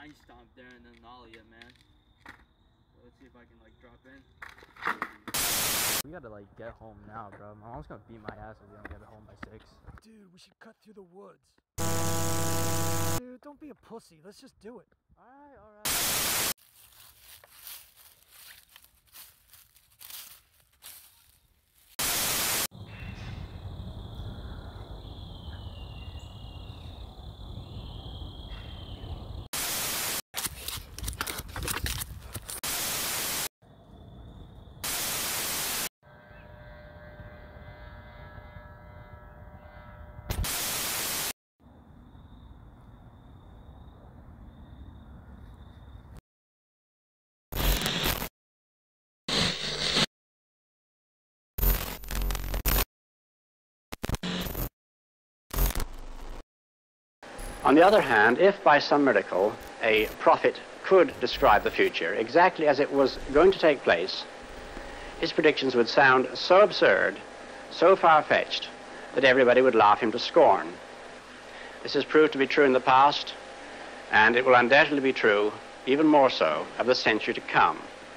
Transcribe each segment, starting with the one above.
9 stomp there and then nollie it, man. So let's see if I can like drop in. We gotta like get home now, bro. My mom's gonna beat my ass if we don't get home by 6. Dude, we should cut through the woods. Dude, don't be a pussy. Let's just do it. Alright, alright. On the other hand, if by some miracle a prophet could describe the future exactly as it was going to take place, his predictions would sound so absurd, so far-fetched, that everybody would laugh him to scorn. This has proved to be true in the past, and it will undoubtedly be true, even more so, of the century to come.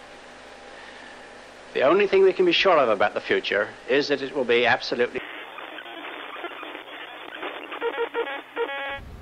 The only thing we can be sure of about the future is that it will be absolutely